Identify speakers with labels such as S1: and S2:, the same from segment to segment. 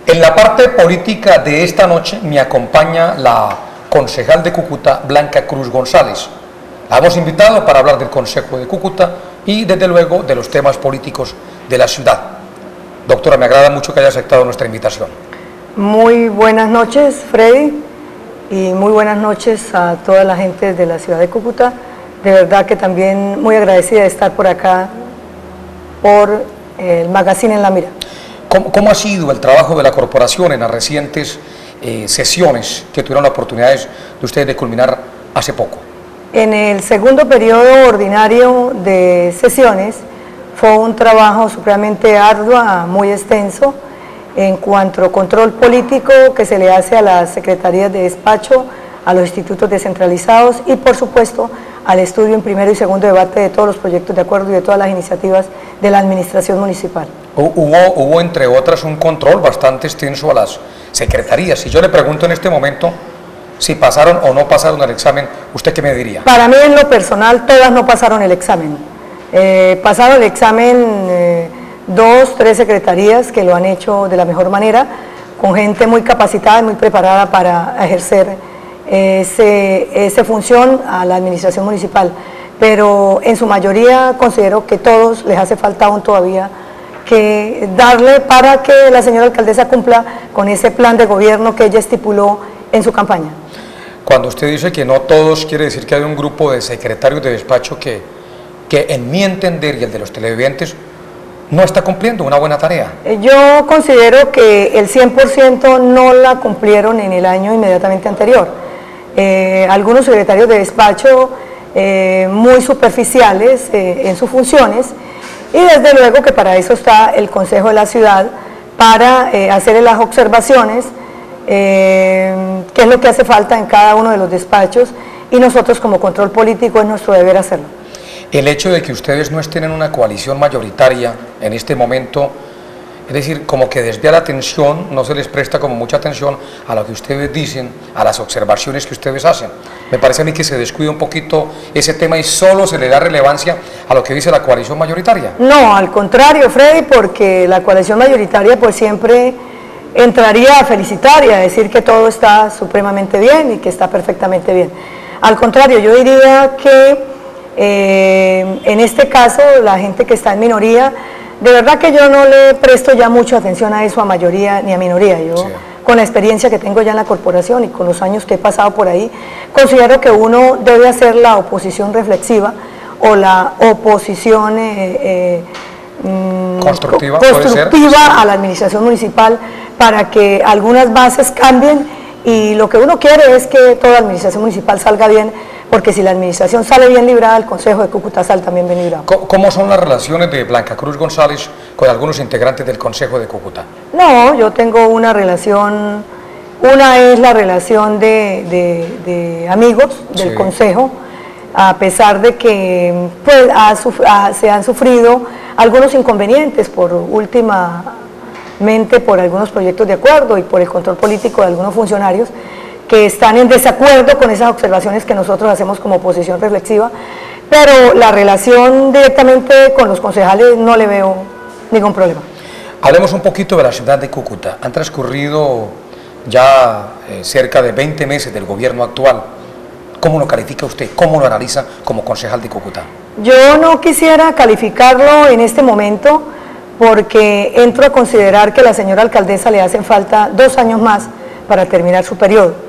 S1: En la parte política de esta noche me acompaña la concejal de Cúcuta, Blanca Cruz González. La hemos invitado para hablar del Consejo de Cúcuta y desde luego de los temas políticos de la ciudad. Doctora, me agrada mucho que haya aceptado nuestra invitación.
S2: Muy buenas noches, Freddy, y muy buenas noches a toda la gente de la ciudad de Cúcuta. De verdad que también muy agradecida de estar por acá, por el Magazine en la Mira.
S1: ¿Cómo ha sido el trabajo de la corporación en las recientes sesiones que tuvieron la oportunidad de ustedes de culminar hace poco?
S2: En el segundo periodo ordinario de sesiones fue un trabajo supremamente arduo, muy extenso, en cuanto a control político que se le hace a las secretarías de despacho, a los institutos descentralizados y por supuesto al estudio en primero y segundo debate de todos los proyectos de acuerdo y de todas las iniciativas de la administración municipal.
S1: Hubo entre otras un control bastante extenso a las secretarías. Si yo le pregunto en este momento si pasaron o no pasaron el examen, ¿usted qué me diría?
S2: Para mí en lo personal todas no pasaron el examen. Pasaron el examen 2, 3 secretarías que lo han hecho de la mejor manera, con gente muy capacitada y muy preparada para ejercer esa función a la administración municipal, pero en su mayoría considero que todos les hace falta aún todavía que darle para que la señora alcaldesa cumpla con ese plan de gobierno que ella estipuló en su campaña.
S1: Cuando usted dice que no todos, quiere decir que hay un grupo de secretarios de despacho que en mi entender y el de los televidentes no está cumpliendo una buena tarea. Yo
S2: considero que el 100% no la cumplieron en el año inmediatamente anterior. Algunos secretarios de despacho muy superficiales en sus funciones, y desde luego que para eso está el Consejo de la Ciudad, para hacer las observaciones, qué es lo que hace falta en cada uno de los despachos, y nosotros como control político es nuestro deber hacerlo.
S1: El hecho de que ustedes no estén en una coalición mayoritaria en este momento, es decir, como que desvía la atención, no se les presta como mucha atención a lo que ustedes dicen, a las observaciones que ustedes hacen. Me parece a mí que se descuida un poquito ese tema y solo se le da relevancia a lo que dice la coalición mayoritaria.
S2: No, al contrario, Freddy, porque la coalición mayoritaria pues siempre entraría a felicitar y a decir que todo está supremamente bien y que está perfectamente bien. Al contrario, yo diría que en este caso la gente que está en minoría, de verdad que yo no le presto ya mucha atención a eso, a mayoría ni a minoría. Yo, sí, con la experiencia que tengo ya en la corporación y con los años que he pasado por ahí, considero que uno debe hacer la oposición reflexiva o la oposición constructiva a la administración municipal, para que algunas bases cambien, y lo que uno quiere es que toda la administración municipal salga bien, porque si la administración sale bien librada, el Consejo de Cúcuta sale también bien librado.
S1: ¿Cómo son las relaciones de Blanca Cruz González con algunos integrantes del Consejo de Cúcuta?
S2: No, yo tengo una relación, una es la relación de amigos del, sí, Consejo, a pesar de que pues, se han sufrido algunos inconvenientes últimamente por algunos proyectos de acuerdo y por el control político de algunos funcionarios que están en desacuerdo con esas observaciones que nosotros hacemos como oposición reflexiva, pero la relación directamente con los concejales no le veo ningún problema.
S1: Hablemos un poquito de la ciudad de Cúcuta. Han transcurrido ya cerca de 20 meses del gobierno actual. ¿Cómo lo califica usted? ¿Cómo lo analiza como concejal de Cúcuta?
S2: Yo no quisiera calificarlo en este momento, porque entro a considerar que a la señora alcaldesa le hacen falta 2 años más para terminar su periodo.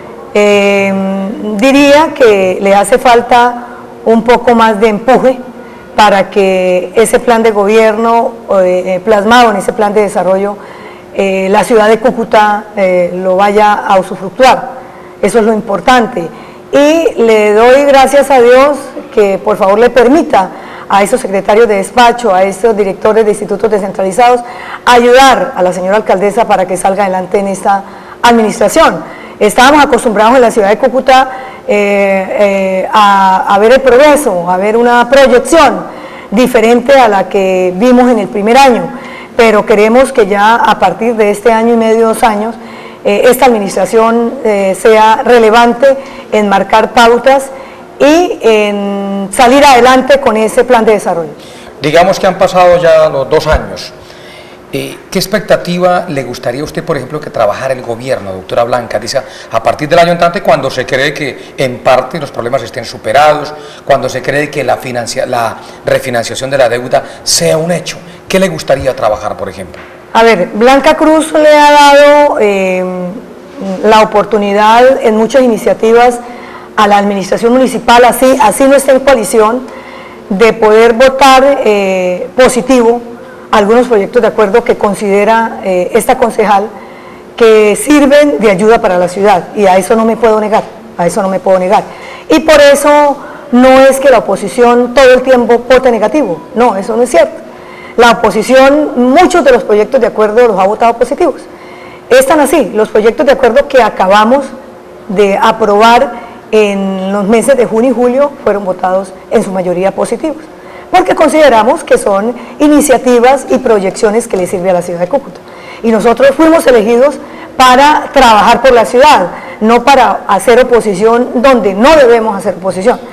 S2: Diría que le hace falta un poco más de empuje para que ese plan de gobierno plasmado en ese plan de desarrollo, la ciudad de Cúcuta lo vaya a usufructuar. Eso es lo importante, y le doy gracias a Dios que por favor le permita a esos secretarios de despacho, a esos directores de institutos descentralizados, ayudar a la señora alcaldesa para que salga adelante en esta administración. Estábamos acostumbrados en la ciudad de Cúcuta a ver el progreso, a ver una proyección diferente a la que vimos en el primer año, pero queremos que ya a partir de este año y medio, 2 años, esta administración sea relevante en marcar pautas y en salir adelante con ese plan de desarrollo.
S1: Digamos que han pasado ya los 2 años. ¿Qué expectativa le gustaría a usted, por ejemplo, que trabajara el gobierno, doctora Blanca? Dice, a partir del año entrante, cuando se cree que en parte los problemas estén superados, cuando se cree que la refinanciación de la deuda sea un hecho. ¿Qué le gustaría trabajar, por ejemplo?
S2: A ver, Blanca Cruz le ha dado la oportunidad en muchas iniciativas a la administración municipal, así no está en coalición, de poder votar positivo algunos proyectos de acuerdo que considera esta concejal que sirven de ayuda para la ciudad, y a eso no me puedo negar, y por eso no es que la oposición todo el tiempo vote negativo, no, eso no es cierto. La oposición, muchos de los proyectos de acuerdo los ha votado positivos. Están así, los proyectos de acuerdo que acabamos de aprobar en los meses de junio y julio fueron votados en su mayoría positivos, porque consideramos que son iniciativas y proyecciones que le sirven a la ciudad de Cúcuta. Y nosotros fuimos elegidos para trabajar por la ciudad, no para hacer oposición donde no debemos hacer oposición.